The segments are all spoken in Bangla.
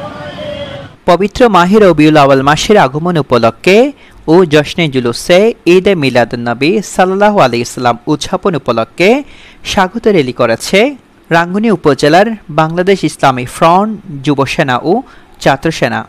পবিত্র মাহে রবিউল আউয়াল মাসের আগমন উপলক্ষে ও জশ্নে জুলুসে ঈদে মিলাদুন্নবী সাল্লাল্লাহু আলাইহি ওয়াসাল্লাম উদযাপন উপলক্ষে স্বাগত র্যালি করেছে রাঙ্গুনিয়া উপজেলার বাংলাদেশ ইসলামী ফ্রন্ট, যুব সেনা ও ছাত্র সেনা।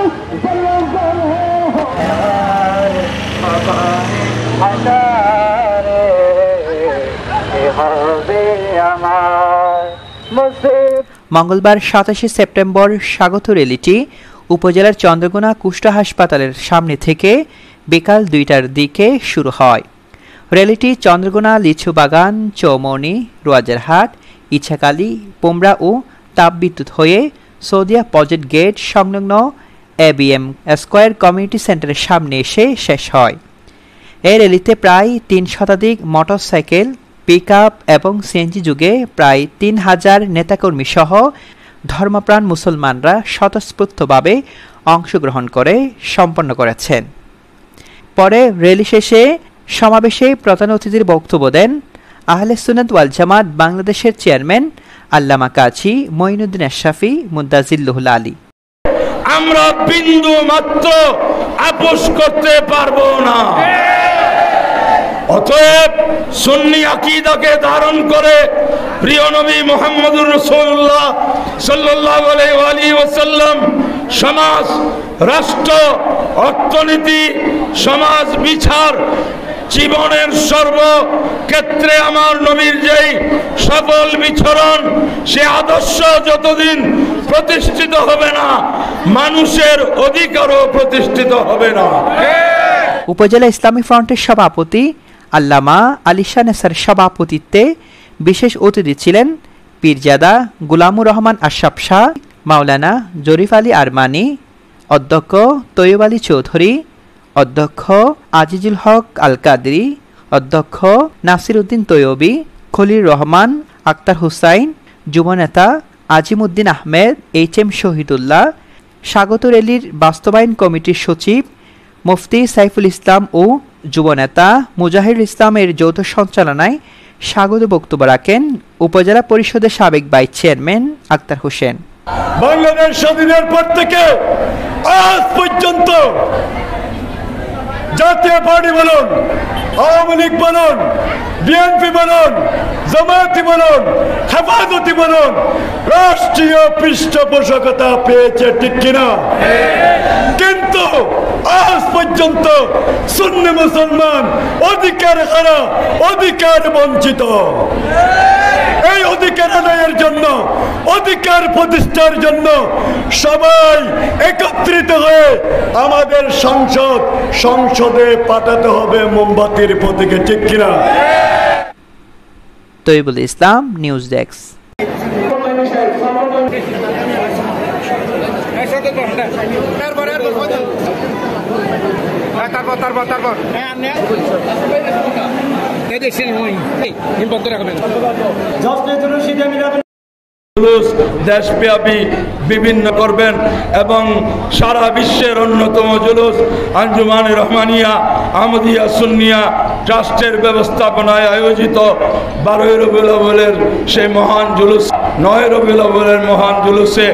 মঙ্গলবার ২৭ সেপ্টেম্বর স্বাগত র্যালিটি উপজেলার চন্দ্রঘোনা কুষ্ঠ হাসপাতালের সামনে থেকে বিকাল ২টার দিকে শুরু হয়। র্যালিটি চন্দ্রঘোনা, লিচুবাগান, চৌমনি, রোয়াজারহাট, ইছাকালী, পোমরা ও তাপবিদ্যুৎ হয়ে সৌদিয়া প্রজেক্ট গেট সংলগ্ন ABM স্কয়ার কমিউনিটি সেন্টারের সামনে এসে শেষ হয়। এই র্যালিতে প্রায় ৩ শতাধিক মোটরসাইকেল, পিকআপ এবং সিএনজি যুগে প্রায় ৩,০০০ নেতাকর্মী সহ ধর্মপ্রাণ মুসলমানরা স্বতঃস্ফূর্তভাবে অংশগ্রহণ করে সম্পন্ন করেছেন। পরে র্যালি শেষে সমাবেশে প্রধান অতিথির বক্তব্য দেন আহলে সুন্নাত ওয়াল জামাত বাংলাদেশের চেয়ারম্যান আল্লামা কাজী মঈনুদ্দিন আশরাফী মুদাজিল্লুহুল আলী। আমরা বিন্দু মাত্র আপোষ করতে পারবো না। অতএব সুন্নি আকীদাকে ধারণ করে প্রিয় নবী মুহাম্মদুর রাসূলুল্লাহ সাল্লাল্লাহু আলাইহি ওয়াসাল্লাম সমাজ, রাষ্ট্র, অর্থনীতি, সমাজ বিচার, জীবনের সর্বক্ষেত্রে আমার নবীর যেই সফল বিচরণ, সে আদর্শ যতদিন প্রতিষ্ঠিত হবে না, মানুষের অধিকারও প্রতিষ্ঠিত হবে না। উপজেলা ইসলামী ফ্রন্টের সভাপতি আল্লামা আলিশা নেসার সভাপতিত্বে বিশেষ অতিথি ছিলেন পীরজাদা গুলামুর রহমান আশরাফ শাহ, মাওলানা জরিফ আলী আরমানি, অধ্যক্ষ তৈয়ব আলী চৌধুরী, অধ্যক্ষ আজিজুল হক আল কাদরি, অধ্যক্ষ নাসির উদ্দিন তৈয়বী, খলিল রহমান, আক্তার হুসাইন, যুবনেতা আজিমউদ্দিন আহমেদ, HM শহীদুল্লাহ, স্বাগত র্যালির বাস্তবায়ন কমিটির সচিব মুফতি সাইফুল ইসলাম ও যুবনেতা মুজাহিরুল ইসলামের যৌথ সঞ্চালনায় স্বাগত বক্তব্য রাখেন উপজেলা পরিষদের সাবেক ভাইস চেয়ারম্যান আক্তার হোসেন। বাংলাদেশ স্বাধীনের পর থেকে আজ পর্যন্ত জাতীয় পার্টি বলুন, আওয়ামী লীগ বলুন, বিএনপি বলুন, জামায়াতি বলুন, হেফাজতি বলুন, রাষ্ট্রীয় পৃষ্ঠপোষকতা পেয়েছে, ঠিক কিনা? কিন্তু আজ পর্যন্ত সুন্নি মুসলমান অধিকার হারা, অধিকার বঞ্চিত। এই অধিকার আদায়ের জন্য, অধিকার প্রতিষ্ঠার জন্য সবাই একত্রিত হয়ে আমাদের সংসদে পাঠাতে হবে মোমবাতির প্রতীকে, ঠিক কিনা? Taibul Islam, news desk. দেশব্যাপী বিভিন্ন করবেন এবং সারা বিশ্বের অন্যতম জুলুস আঞ্জুমানে রহমানিয়া আহমদিয়া সুন্নিয়া ট্রাস্টের ব্যবস্থাপনায় আয়োজিত 12 রবিউল আউয়ালের সেই মহান জুলুস, 9 রবিউল আউয়ালের মহান জুলুসে